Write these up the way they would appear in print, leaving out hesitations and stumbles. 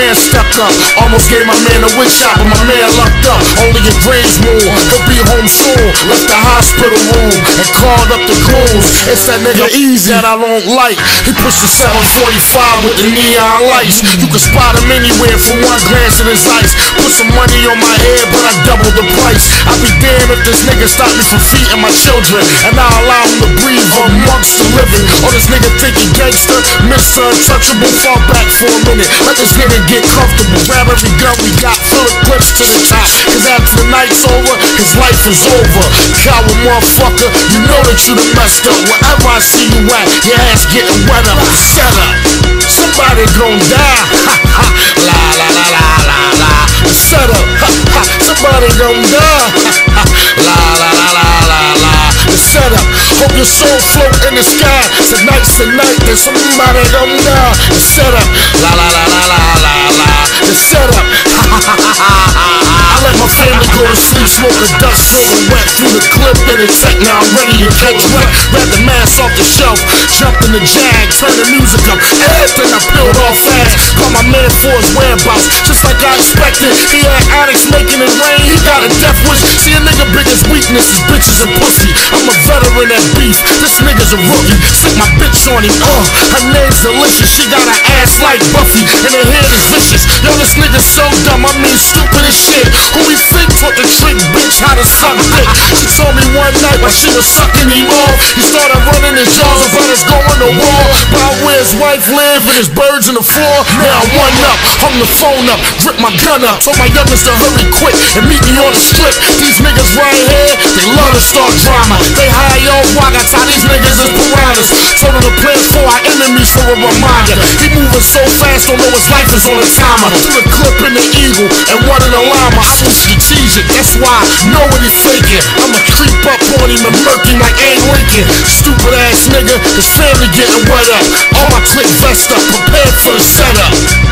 man stuck up. Almost gave my man a witch shot, but my man lucked up. Only in Graves more, he'll be home soon. Left the hospital room and called up the goons. It's that nigga Easy that I don't like. He pushed the 745 with the neon lights. You can spot him anywhere from one glance at his ice. Put some money on my head, but I doubled the price. I'd be damned if this nigga stopped me from feeding my children, and I allow him to breathe amongst the living. Oh, this nigga think he gangster, Mr. Untouchable. Fall back for a minute, let this nigga get comfortable. Grab every gun we got, fill the clips to the top. Cause after the night's over, his life is over. Coward motherfucker, you know that you done messed up. Wherever I see you at, your ass getting wetter. Shut up, somebody gon' die. Ha ha, la la la la la la. Shut up, ha ha, somebody gon' die. Ha ha, la la la la la la. Shut up, hope your soul float in the sky. Tonight's the night that somebody gon' die. Shut up, la la la la la la la. Shut up, ha ha ha ha ha. I let my family go to sleep, smoke a dust, rolling wet through the clip in the tech. Now I'm ready to catch wet. Grab the mask off the shelf, jumped in the Jag, turn the music up. Everything I peeled off fast. Call my man for his whereabouts, just like I expected. He had addicts making it rain. He got a death wish. See a nigga biggest weakness is bitches and pussy. I'm a veteran at beef. This nigga's a rookie. Sick my bitch on him. Her name's delicious. She got an ass like Buffy, and her head is vicious. Yo, this nigga's so dumb. I mean stupid as shit. Who we think taught the trick, bitch, how to suck dick? She told me one night while she was sucking him off, he started running his jaws and brothers going to war. About where his wife lived and his birds in the floor. Now I'm one up, hung the phone up, gripped my gun up, told my youngest to hurry quick and meet me on the strip. These niggas right here, they love to start drama. They hire yo Wagata, these niggas is piranhas. Told them to plan for our enemies for a reminder. He moving so fast, don't know his life is on a timer. Threw the clip in the Eagle and one in the llama. I was strategic, that's why I know what he faking. I'ma creep up on him and murk him like Abe Lincoln. Stupid ass nigga, his family getting wet up. All my click vest up, prepared for the setup.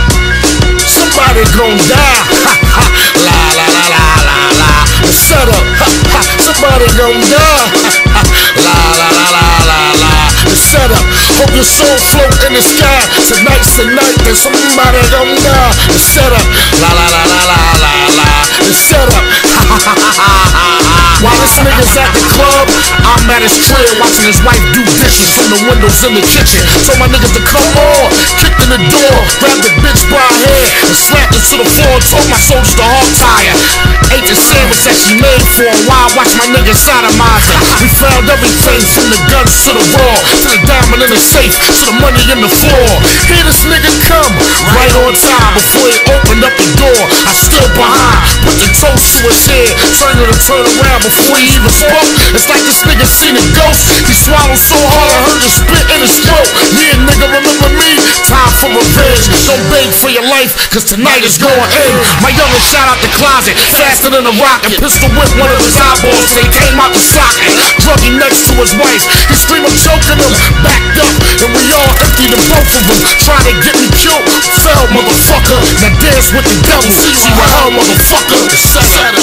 Somebody gon' die, ha ha, la la la la la la. Shut up, ha ha, somebody gon' die, ha ha, la la la la la la. Shut up, hope your soul float in the sky. Tonight's the night that somebody gon' die. Shut up, la la la la la la la. Shut up, ha ha ha ha ha. While this nigga's at the club, I'm at his crib watching his wife do dishes from the windows in the kitchen. Told my niggas to come on, kicked in the door, grabbed the bitch by her hair and slapped her to the floor. Told my soldiers to hog tie her. Ate the sandwich that she made for him while I watched my nigga sodomize her. We found everything from the guns to the raw, to the diamond in the safe, to the money in the floor. Here this nigga come, right on time. Before he opened up the door, I stood behind, put the toast to his head, turned her to turn around before he even spoke. It's like this nigga seen a ghost. He swallowed so hard I heard the spit in his throat. Yeah, nigga, remember me? Time for revenge. Don't beg for your life, cause tonight is going in. My youngest shot out the closet, faster than a rocket. Pistol whipped one of his eyeballs till he came out the socket. Drug him next to his wife. He screamed, I'm choking him. Backed up, and we all emptied the both of them. Trying to get me killed. Fell, motherfucker. Now dance with the devil. See you in hell, motherfucker. Shut up.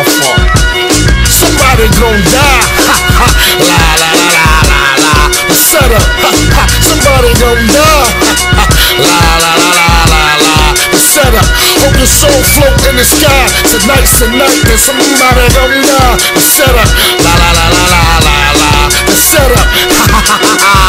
Somebody gon' die, ha ha, la la la la la la. Shut up, ha ha, somebody gon' die, ha ha, la la la la la la. Shut up, hope your soul float in the sky. Tonight's the night that somebody gon' die. Shut up, la la la la la la la. Shut up, ha ha ha ha.